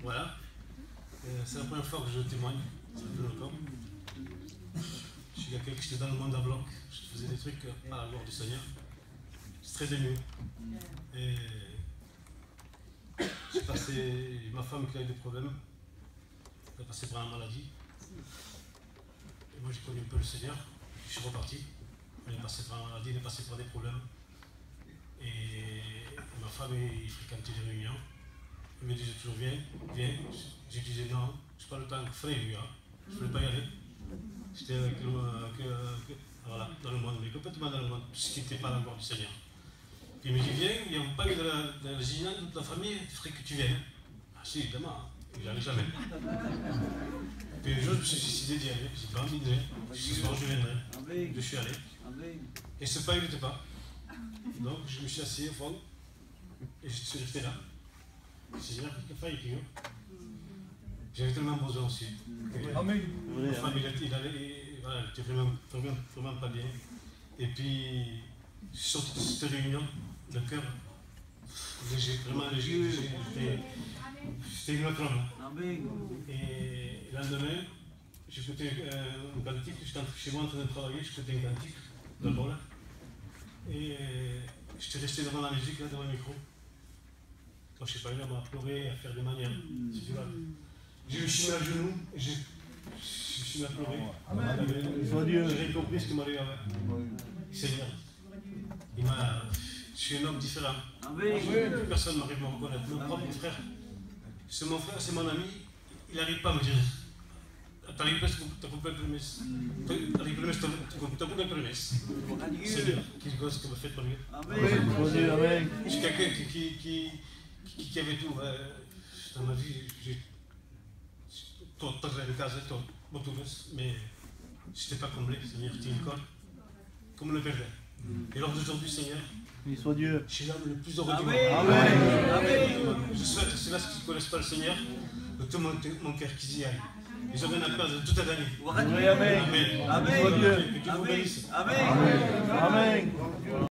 Voilà. C'est la première fois que je témoigne. Ça fait longtemps. Je suis quelqu'un qui était dans le monde à bloc. Je faisais des trucs à la gloire du Seigneur. Je suis très ému. Et j'ai passé, ma femme qui a eu des problèmes. Elle est passée par la maladie. Et moi j'ai connu un peu le Seigneur. Je suis reparti. Elle est passée par la maladie, elle est passée par des problèmes. Et ma femme, il fréquentait des réunions. Elle me disait toujours viens, viens. Je disais non, je n'ai pas le temps de faire les réunions. Je ne voulais pas y aller. J'étais voilà, dans le monde, mais complètement dans le monde, ce qui n'était pas la gloire du Seigneur. Puis il me dit viens, il y a un bail de la généalogie de ta famille, il faudrait que tu viennes. Ah si, évidemment, il n'y allait jamais. Puis un jour, je me suis décidé d'y aller, j'ai pas envie de venir. Ce soir, je viendrai. Je suis allé. Et ce bail n'était pas. Donc je me suis assis au fond et je suis resté là. Seigneur, qu'est-ce qu'il a fait? J'avais tellement besoin aussi. Amen. Ma femme, il était vraiment pas bien. Et puis, sorti de cette réunion, le cœur léger, vraiment léger. C'était une autre homme. Et le lendemain, j'écoutais un cantique, j'étais chez moi en train de travailler, j'écoutais un cantique de bol. Et j'étais resté devant la musique, là, devant le micro. Quand je ne sais pas, il m'a pleuré, à faire des manières. Je me suis mis à genoux et je me suis mis à pleurer. J'ai compris ce que m'allait avec. Seigneur, je suis un homme différent. Plus personne n'arrive à me reconnaître. Mon propre frère, c'est mon frère, c'est mon ami, il n'arrive pas à me dire. T'arrives pas à couper le premier. T'as coupé le premier. Seigneur, qu'est-ce que vous faites pour lui? Je suis quelqu'un qui avait tout. Dans ma vie, j'ai tout une case, tout, mais je n'étais pas comblé, Seigneur, tu une colle, comme le perdais. Et lors d'aujourd'hui, Seigneur, Dieu. je suis l'homme le plus heureux du monde. Je souhaite que ceux-là qui ne connaissent pas le Seigneur, de tout mon cœur qu'ils y aillent. Ils ont rien à perdre de toute l'année. Amen. Amen. Amen. Que Dieu vous bénisse. Amen.